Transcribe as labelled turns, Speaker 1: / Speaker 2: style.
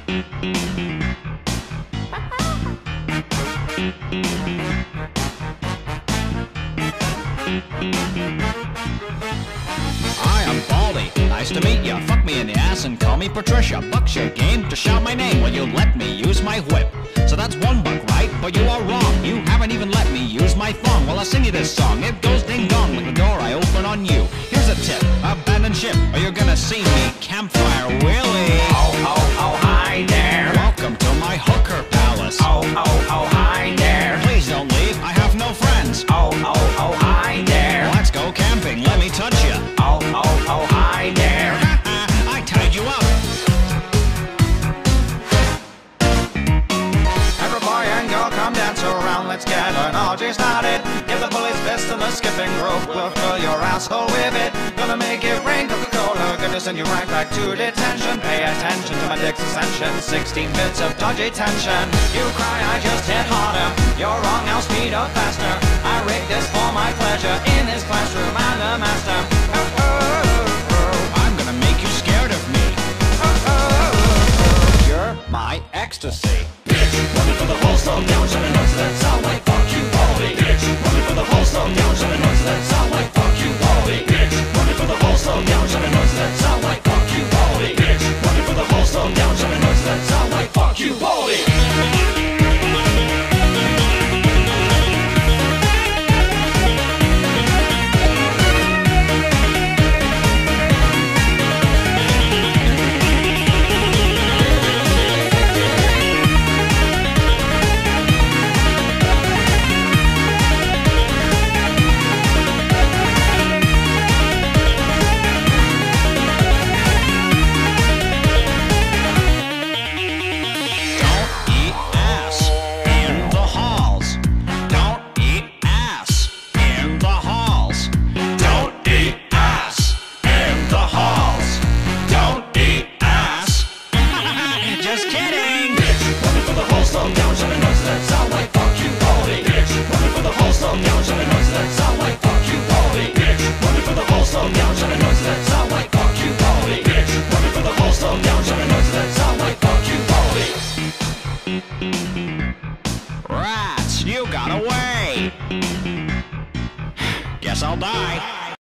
Speaker 1: Hi, I'm Baldy. Nice to meet ya. Fuck me in the ass and call me Patricia. Buck's your game to shout my name. Will you let me use my whip? So that's $1, right? But you are wrong. You haven't even let me use my thong. Well, I'll sing you this song. It goes ding dong like the door I open on you. Here's a tip. Abandon ship or you're gonna see me Campfire Willie.
Speaker 2: Oh, oh, oh, hi there.
Speaker 1: Welcome to my hooker palace.
Speaker 2: Oh, oh, oh, hi there.
Speaker 1: Please don't leave. I have no friends.
Speaker 2: Oh, oh, oh, hi there.
Speaker 1: Let's go camping. Let me touch ya.
Speaker 2: Oh, oh, oh, hi there.
Speaker 1: I tied you up.
Speaker 2: Every boy and girl come dance around, let's get an orgy started. Give the bullies fist and the skipping rope, we'll fill your asshole with it. Gonna make it rain Coca-Cola, gonna send you right back to detention. Pay attention to my dick's ascension, 16 bits of dodgy tension. You cry, I just hit harder, you're wrong, I'll speed up faster. I rigged this for my pleasure, in this classroom I'm the master. Oh, oh, oh, oh.
Speaker 1: I'm gonna make you scared of me.
Speaker 2: Oh, oh, oh.
Speaker 1: You're my ecstasy.
Speaker 3: Running for the whole song down, shining notes that sound like fuck you, Baldy. Bitch, running for the whole song down, shining notes that sound like fuck you, Baldy. Bitch, running for the whole song down, shining notes that sound like fuck you, Baldy. Bitch, running for the whole song down, shining notes that sound like fuck you, Baldy.
Speaker 1: Just kidding!
Speaker 3: Running for the whole song down, shining notes that sound like fuck you, Baldy. Bitch, running for the whole song down, shining notes that sound like fuck you, Baldy. Bitch, running for the whole song down, shining notes that sound like fuck you, Baldy. Bitch, running for the whole song down, shining notes that